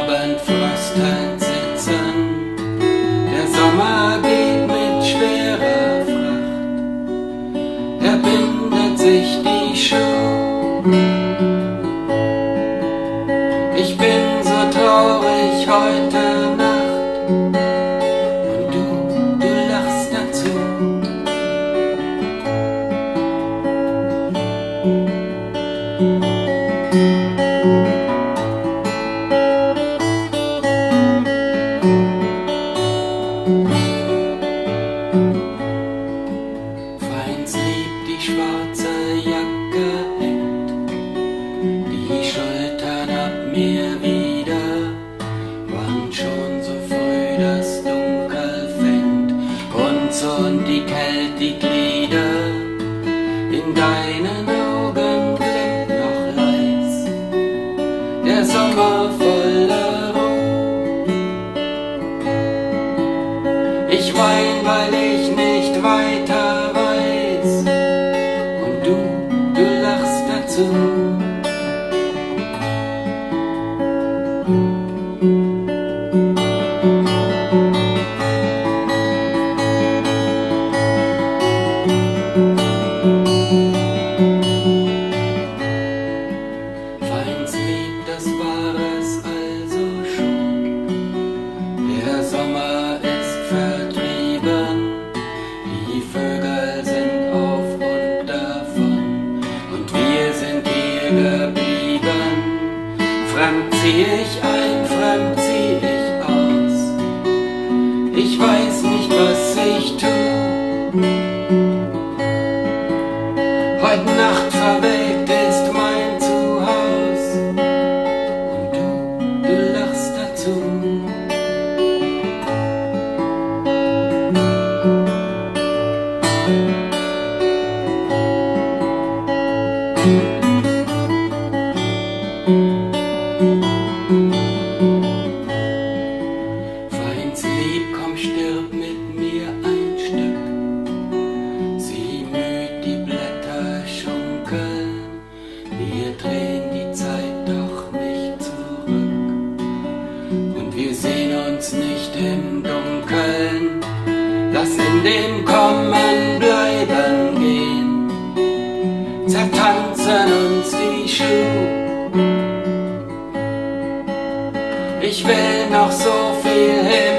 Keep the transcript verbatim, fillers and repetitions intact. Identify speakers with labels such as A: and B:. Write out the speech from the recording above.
A: Abendfrösteln sitzen. Der Sommer geht mit schwerer Fracht, er bindet sich die Schuhe. Ich bin so traurig heute Nacht und du, du lachst dazu. Feinslieb, die schwarze Jacke hängt die Schultern ab mir wieder. Wann schon so früh das Dunkel fängt uns und die Kälte die Glieder. In deinen Augen glimmt noch leis der Sommer voller Ruhe. Ich wein, weil ich nicht weiter weiß und du, du lachst dazu. Feinslieb, das war es also schon. Der Sommer ist vertrieben, die Vögel sind auf und davon und wir sind hier geblieben. Fremd zieh ich ein, fremd zieh ich aus, ich weiß nicht, was ich tu. Heut Nacht verwelkt ist mein Zuhaus und du, du lachst dazu. Feinslieb, komm, stirb mit mir ein Stück. Sieh müd die Blätter schunkeln, wir drehen die Zeit doch nicht zurück. Und wir sehen uns nicht im Dunkeln, lass in dem Kommen bleiben gehen, zertanzen uns die Schuhe. Ich will noch so viel hin